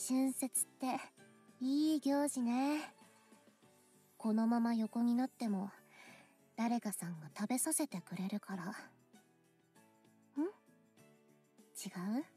春節っていい行事ね。このまま横になっても誰かさんが食べさせてくれるから。違う？